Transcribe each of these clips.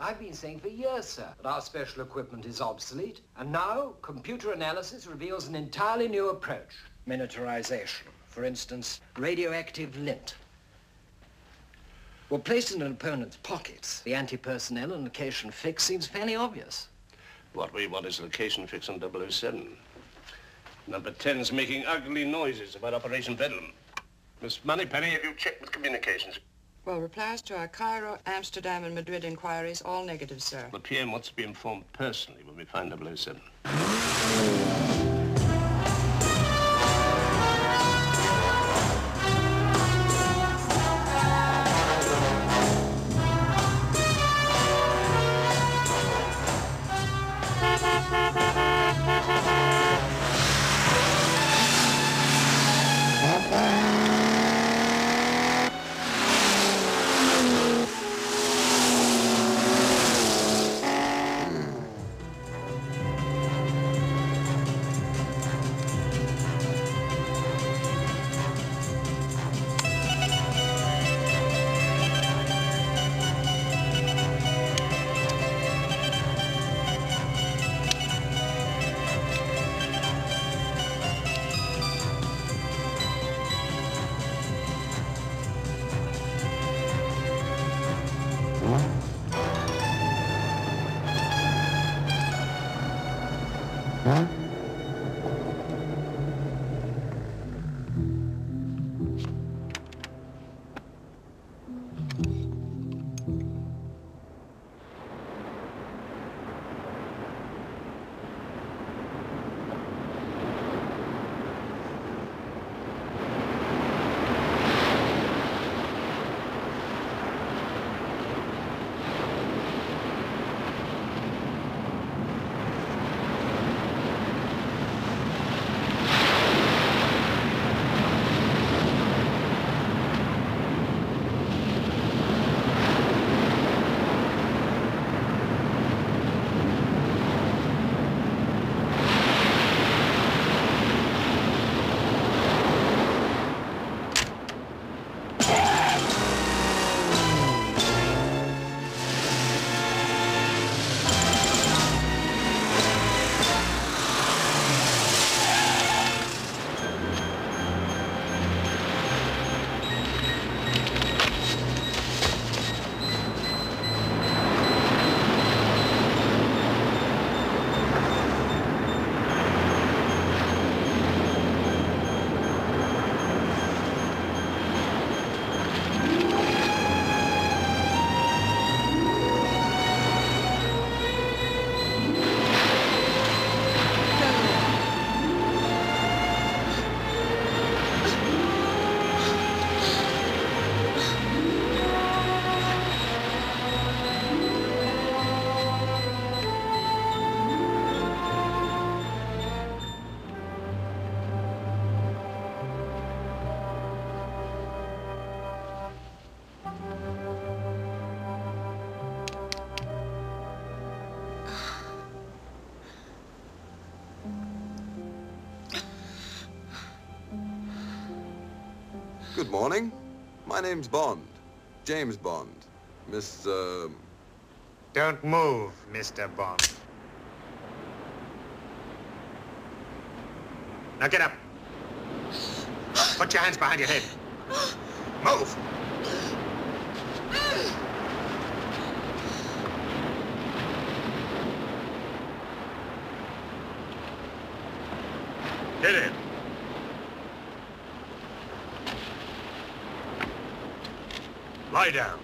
I've been saying for years, sir, that our special equipment is obsolete. And now, computer analysis reveals an entirely new approach. Miniaturization. For instance, radioactive lint. Well, placed in an opponent's pockets, the anti-personnel and location fix seems fairly obvious. What we want is location fix on 007. Number 10's making ugly noises about Operation Bedlam. Miss Moneypenny, have you checked with communications? Well, replies to our Cairo, Amsterdam, and Madrid inquiries, all negative, sir. The PM wants to be informed personally when we find 007. Good morning. My name's Bond. James Bond. Miss, Don't move, Mr. Bond. Now get up. Put your hands behind your head. Move! Get in. Lie down.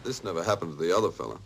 This never happened to the other fella.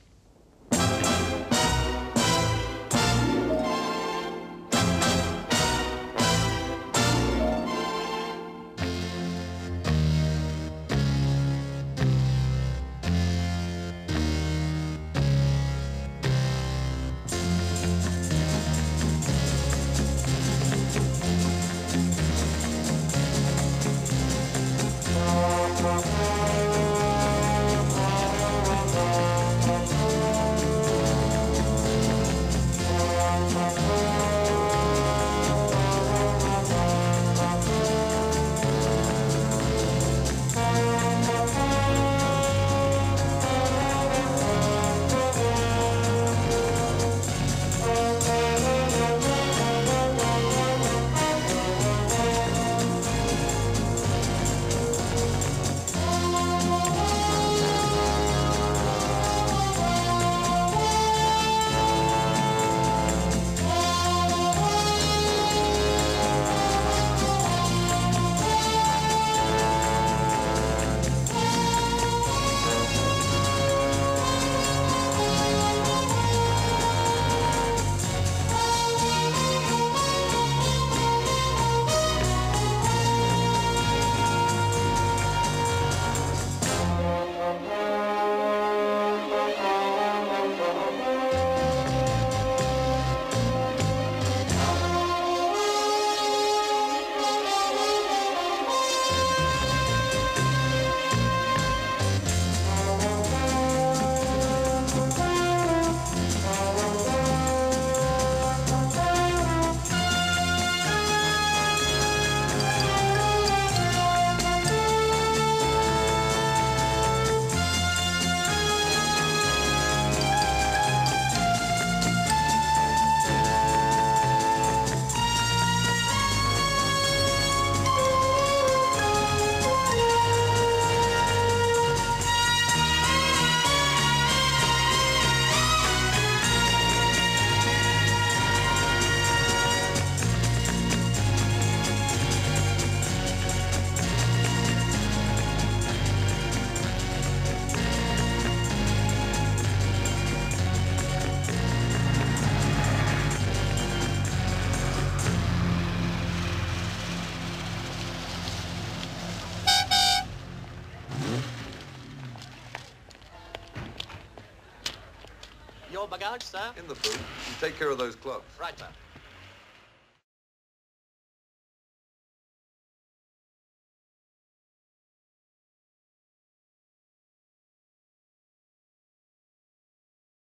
Your bagage, sir? In the boot. You take care of those clubs. Right, sir.